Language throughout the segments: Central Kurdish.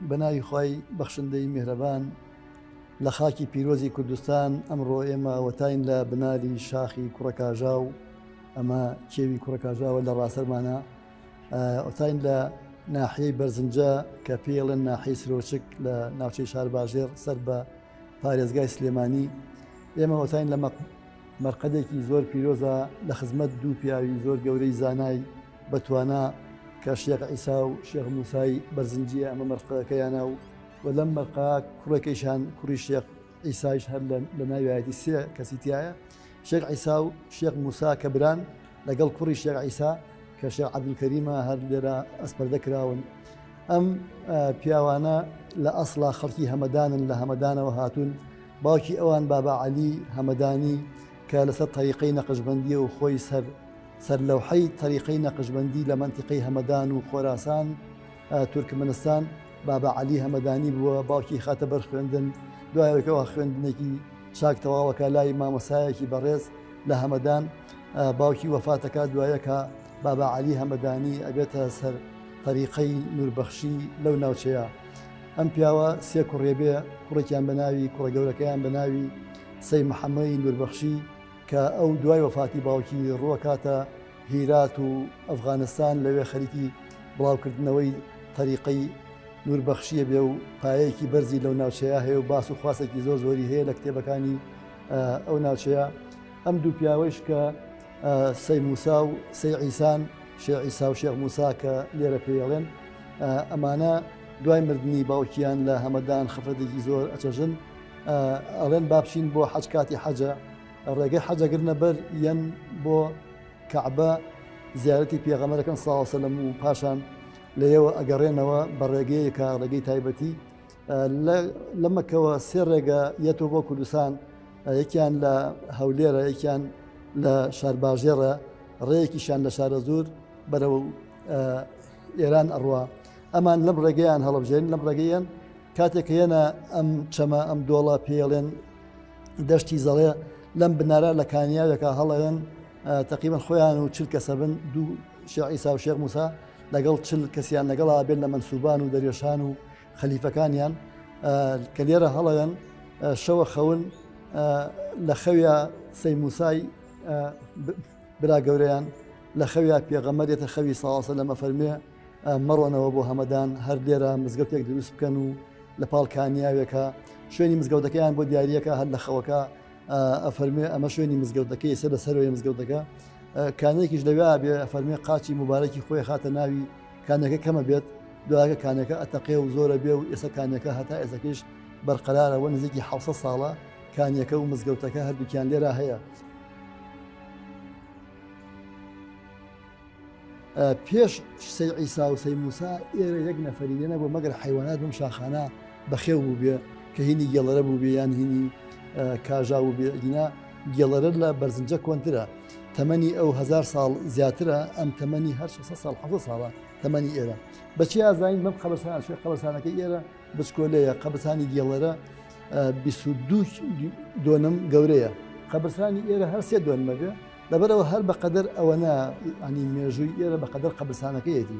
بەناوی خوای بەخشندەی میهرەبان لە خاکی پیرۆزی کوردستان ئەمڕۆ ئێمە وەتاین لە بناری شاخی کوڕەکاژا و ئەمە کێوی کوڕەکاژاوە لە ڕاستەرمانە وەتاین لە ناحیەی بەرزنجە کە پێڵێن ناحیەی سرۆچک لە ناوچەی شار باژێر سەر بە پارێزگای سلێمانی. ئێمە وەتاین لە مەرقەدێکی زۆر پیرۆزە لە خزمەت دوو پیاوی زۆر گەورەی زانای بەتوانە کە شێخ عیسا و شێخ موسای بەرزنجیە ئەمە مەرقەکەیانە و لەم مەرقا کوڕێکیشان کوڕی شێخ عیسایش هەر لە ناویایەتی سێ کەسی تایە شێخ عیسا و شێخ موسا کە بران لەگەڵ کوڕی شێخ عیسا کە شێخ عەبدولکەریمە هەر لێرە ئەسپەردە کراون. ئەم پیاوانە لە ئەسڵا خەڵکی هەمەدانن لە هەمەدانەوە هاتوون. باوکی ئەوان بابا عەلی هەمەدانی کە لەسەر تەریقەی نەقشبەندیە و خۆی سەرلەوحەی تەریقەی نەقشبەندی لە مەنتیقەی هەمەدان و خۆراسان تورکمنستان بابا عەلی هەمەدانی بووە. باوکی خاتە بەر خوێندن، دوایەوەکەوە خوێندنێکی چاک تەواوەکە لای مامۆسایەکی بەڕێز لە هەمەدان. باوکی وەفاتەکە دوایەکە بابا عەلی هەمەدانی ئەبێتە سەر تەریقەی نوربەخشی لەو ناوچەیە. ئەم پیاوە سێ کوڕێبێ، کوڕێکیان بە ناوی کوڕە گەورەکەیان بە ناوی سەید محەممەدی نوربەخشی کە ئەو دوای وەفاتی باوکی ڕووەکاتە هیرات و ئەفغانستان لەوێ خەریکی بڵاوکردنەوەی تەریقەی نوربەخشیە بێ و پایەیەکی بەرزی لەو ناوچەیە هەیە و باس و خواسێکی زۆر زۆری هەیە لە کتێبەکانی ئەو ناوچەیە. ئەم دوو پیاوەیش کە سەید موسا و سەید عیسان، شێخ عیسا و شێخ موسا کە لێرە پێڵێن، ئەمانە دوای مردنی باوکیان لە هەمەدان خەفەتێکی زۆر ئەچەژن. ئەڵێن بابچین بۆ حەج کاتی حەجە، ڕێگەی حەجەگرنە بەر یەن بۆ کەعبە زیارەتی پێغەمبەرەکەم سڵ عەلەیهی وسەلەم و پاشان لەیەوە ئەگەڕێنەوە بە ڕێگەیەکە ڕێگەی تایبەتی. لە مەکەوە سێ ڕێگە یەتەوە بۆ کوردستان، یەکیان لە هەولێرە، یەکیان لە شارباژێرە، ڕێیەکیشان لە شارە زۆر بەرەو ئێران ئەڕوا. ئەمان لەم ڕێگەیان هەڵەبژێن، لەم ڕێگەیان کاتێک هێنە ئەم چەمە ئەم دۆڵە پێڵێن دەشتی زەڵێ لەم بنارە لە کانیاوێکە هەڵەوێن تقریبا خۆیان و چل کەسە بن، دوو شێخ عیسا و شێخ موسا لەگەڵ چل کەسیان لەگەڵا بێن لە مەنسوبان و دەریێشان و خەلیفەکانیان کە لێرە هەڵەوێن شەوە خەون لە خەویا سەید موسای برا گەورەیان لە خەویا پێغەمبەرێتە خەوی سڵ عەلەیهی وسەلەم ئەفەرمێ مەڕۆنەوە بۆ هەمەدان هەر لێرە مزگەوتێک دروست بکەن و لە پاڵ کانیاوێکە شوێنی مزگەوتەکەیان بۆ دیاریەکە هەر لە خەوەکە ئەفەرمێ ئەمە شوێنی مزگەوتەکەی سەر لە سەرۆی مزگەوتەکە. کانێکیش لەوێ بێ ئەفەرمێ قاچی مبارەکی خۆی خاتە ناوی کانەکە کەمە بێت، دوایەکە کانەکە ئەتەقێ و زۆرە بێ و ئێستا کانەکە هەتا ئێستەکەش بەرقەرارەوە نزیکی 700 ساڵە کانیەکە و مزگەوتەکە هەردووکیان لێرە هەیە. پێش سەید عیسا و سەید موسا ئێرە یەک نەفەری لێ نەبوو مەگەر حیوانات بم شاخانە بەخێو بوو بێ کە هینی گێڵەرە بوو بێ یان هینی کاژا و بێدینا. گێڵەرە لە بەرزنجە کۆنترە، تەمەنی ئەو 1000 ساڵ زیاترە، ئەم تەمەنی هەر 600 ساڵ 700 ساڵە تەمەنی ئێرە. بەچی ئازاین بەم قەبرستان شوێ قەبرستانەکەی ئێرە بچکۆلەیە، قەبرستانی گێڵەرە 22 دۆنم گەورەیە، قەبرستانی ئێرە هەر 3 دۆنمە بێ، لەبەرەوە هەر بەقەدەر ئەوەنە ئەنی مێژووی ئێرە بەقەدەر قەبرستانەکەیەتی.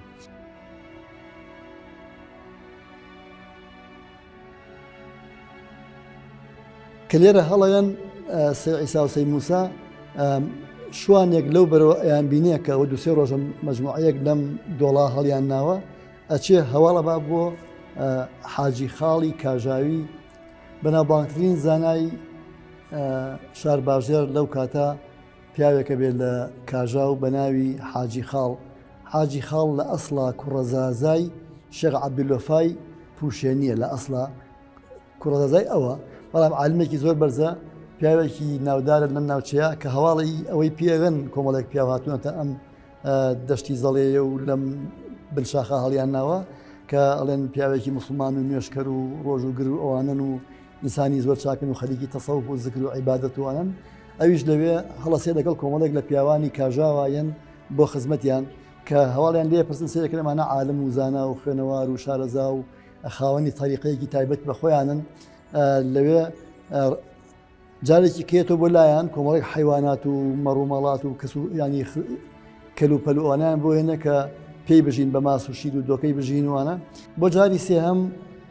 کە لێرە هەڵەیەن سەید عیسا و سەید موسا شوانێک لەو بەرەوە ئەیان بینێ کە ئەوە دووسێ ڕۆژە مەجموعەیەک لەم دۆڵا هەڵیان ناوە ئەچێ هەواڵە با بۆ حاجی خاڵی کاژاوی بەناوبانگترین زانای شار باژێر لەو کاتە پیاوێکە بێت لە کاژاو بە ناوی حاجی خاڵ. حاجی خاڵ لە ئەسڵا کوڕەزازای شێخ عەبدولوەفای پوشێنیە، لە ئەسڵا کوڕەزازای ئەوە، بەڵام عالمێکی زۆر بەرزە، پیاوێکی ناودارە لەم ناوچەیە کە هەواڵی ئەوەی پێغن کۆمەڵێک پیاو هاتوونەتە ئەم دەشتی زەڵێیە و لەم بنشاخە هەڵیان ناوە کە ئەڵێن پیاوێکی موسڵمان و نوێشکەر و ڕۆژ و گر و ئەوانن و ئینسانی زۆر چاکن و خەریکی تەسەوف و ذکر و عیبادەت وانن. ئەویش لەوێ هەڵەسێ لەگەڵ کۆمەڵێک لە پیاوانی کاژاوایەن بۆ خزمەتیان کە هەواڵیان لێ پرسن سێرەکە لەمانە عالم و زانا و خوێنەوار و شارەزا و خاوەنی تەریقەیەکی تایبەت بە خۆیانن. لەوێ جارێکی کێتەوە بۆ لایەن کۆمەڵێک حیوانات و مەڕوومەڵات و کەس و ینی کەلو پەلووانیان بۆ هێنە کە پێی بژین بە ماس و شیر و دۆکەی بژین وانە. بۆ جاری سێهەم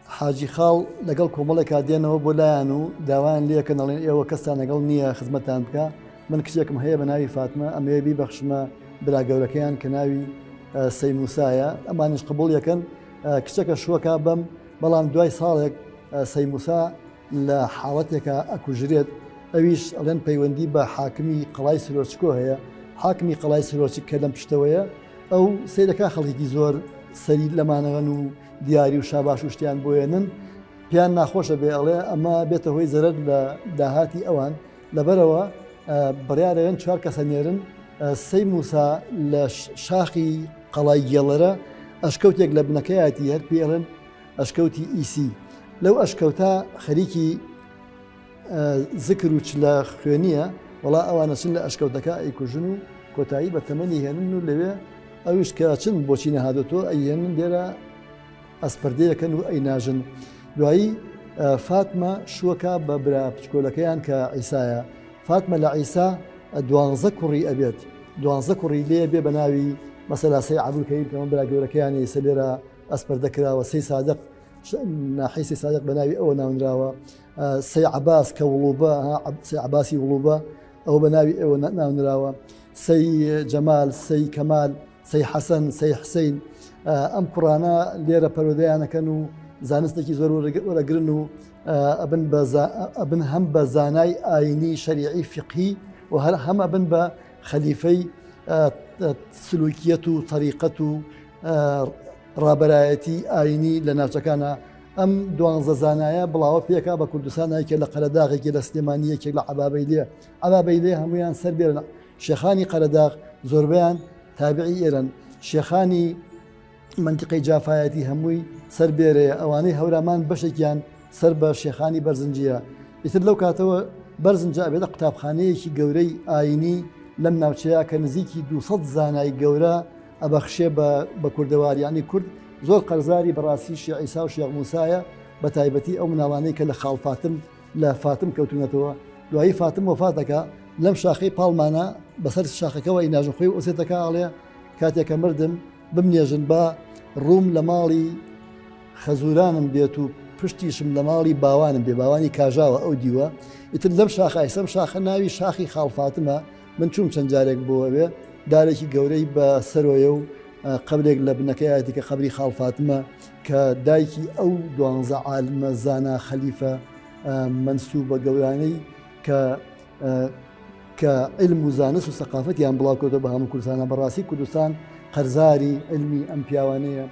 حاجی خاڵ لەگەڵ کۆمەڵێکا دێنەوە بۆ لایەن و داوایان لێکەن دەڵێن ئێوە کەستان لەگەڵ نییە خزمەتان بکە من کچێکم هەیە بە ناوی فاتمە ئەمەیە بیبەخشمە برا گەورەکەیان کە ناوی سەی موسایە ئەمانش قبول یەکەن کچەکە شووەکە بەم بەڵام دوای ساڵێک سەی موسا لە حاڵەتێکە ئەکوژرێت ئەویش ئەڵێن پەیوەندی بە حاکمی قەڵای سلۆچکۆ هەیە حاکمی قەڵای سلۆچک کە لەم پشتەوەیە ئەو سیرەکە خەڵکی زۆر سەری لەمانەوەن و دیاری و شاباش و شتیان بۆێنن پیان ناخۆشە بێ ئەڵێ ئەمە بێتە هۆی زەرەر لە داهاتی ئەوان لەبەرەوە بڕیارەوێن چوار کەسە نێرن سەی موسا لە شاخی قەڵای گێڵەرە ئەشکەوتێک لە بنەکەیەتی هەر پێڵن ئەشکەوتی ئیسی لەو ئەشکەوتا خەریکی زکر و چ لە خوێنیە وڵا ئەوانەچن لە ئەشکەوتەکە ئەیکوژن و کۆتایی بە تەمەنی هێنن و لەوێ ئەویش کە چن بۆچی نەهادۆتۆ ئەیێنن لێرە ئەسپەردەیەکەن و ئەیناژن دوایی فاتمە شووەکە بە برا پچکۆلەکەیان کە عیسایە فاتمە لە عیسا 12 کوڕی ئەبێت 12 کوڕی لێ بێ بە ناوی مەسەلا سەی عەبدولکەریم کەمە برا گەورەکەیانی ئێستا لێرە ئەسپەردەکراوە سەی سادق ناحی سەی سادق بە ناوی ئەوە ناونراوە سەی عەباس کە وڵوبە سەی عەباسی وڵوبە ئەو بە ناوی ئەوە ناونراوە سەی جەمال سەی کەمال سەی حەسەن سەی حسەین ئەم کوڕانە لێرە پەرۆدەیانەکەن و زانستێکی زۆر وەرەگرن و ئەبن هەم بە زانای ئاینی شەریعی فقهی و هەم ئەبن بە خەلیفەی سلوکیەت و طریقەت و ڕابەرایەتی ئاینی لە ناوچەکانە ئەم 12 زانایە بڵاوە پێکا بە کوردستانێکێک لە قەرەداغێکی لە سلێمانیەکێک لە عەبابەی لێ هەمویان سەر بێرن شێخانی قەرەداغ زۆربیان تابعی ئێرن شێخانی منتیقەی جافایەتی هەمووی سەر بێرەیە ئەوانەی هەورامان بەشێکیان سەر بە شێخانی بەرزنجیە ئیتر لەو کاتەوە بەرزنجە ئەبێتە قوتابخانەیەکی گەورەی ئاینی لەم ناوچەیە کە نزیکی 200 زانای گەورە ئەبەخشێ بە کوردەواریانی کورد زۆر قەرزاری بەڕاستی شیع عیسا و شیخ موسایە بە تایبەتی ئەو مناڵانەی کە لە خاڵ فاتم لە فاتم کەوتونەتەوە دوایی فاتم وفاتەکە لەم شاخەی پاڵمانە بەسەر شاخەکەەوە ئیناژن خۆی ئۆسێتەکە ئاڵێ کاتێکە مردم بمنێژن بە ڕووم لە ماڵی خەزورانم بێت و پشتیشم لە ماڵی باوانم بێ باوانی کاژاوە ئەو دیوە ئیتر لەم شاخایسەم شاخە ناوی شاخی خاڵفاتمە من چوم چەند جارێک بۆەوێ دارێکی گەورەی بە سەرۆیە و قبلێک لە بنەکەیەتی کە قبری خاڵفاتمە کە دایکی ئەو 12 عالمە زانا خەلیفە منسوب بە گەورانەی کە علم و زانست و سەقافەتیان بڵاوکەوتە بە هەموو کوردستانە بەڕاستی کوردستان قەرزاری علمی ئەم پیاوانەیە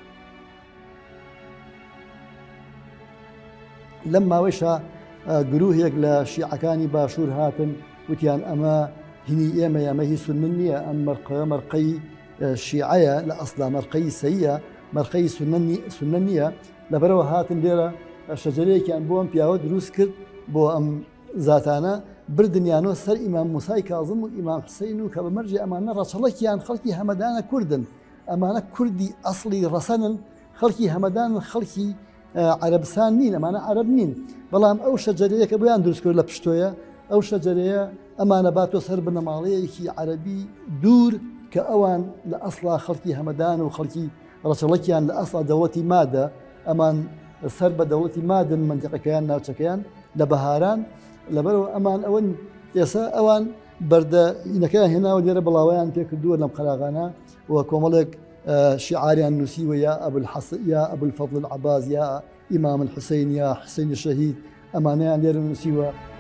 لەم ماوەیشە گروهێک لە شیعەکانی باشوور هاتن وتیان ئەمە هینی ئێمە ئەمە هی سنن نییە ئەم مەرقەی شیعەیە لە ئەسڵا مەرقەی سەیە مەرقەی سنن نییە لەبەرەوە هاتن لێرە شەجەرەیەکیان بۆ ئەم پیاوە دروست کرد بۆ ئەم زاتانە بردنیانەوە سەر ئیمام موسای کاظم و ئیمام حوسەین و کە بە مەرجێ ئەمانە ڕەچەڵەکیان خەڵکی هەمەدانە کوردن ئەمانە کوردی ئەسڵی ڕەسەنن خەڵکی هەمەدان خەڵکی عەرەبستان نین ئەمانە عەرەب نین بەڵام ئەو شەجەرەیە کە بۆیان دروست کرد لە پشتۆیە ئەو شەجەرەیە ئەمانە باتۆ سەر بنەماڵەیەکی عەرەبی دوور کە ئەوان لە ئەسڵا خەڵکی هەمەدان و خەڵکی ڕەچەڵەکیان لە ئەسڵا دەوڵەتی مادە ئەمان سەر بە دەوڵەتی مادن منتیقەکەیان ناوچەکەیان لە بەهاران لەبەرەوە ئەمان ئەوەن ئێستا ئەوان بەردە ئینەکەیان هێناوە لێرە بڵاویان پێکردووە لەم قەراغانە و کۆمەڵێک شعاریان نووسیوە یا ئەبولفەضل العەباس یا ئیمام الحوسەین یا حوسەینی شەهید ئەمانەیان لێرە نووسیوە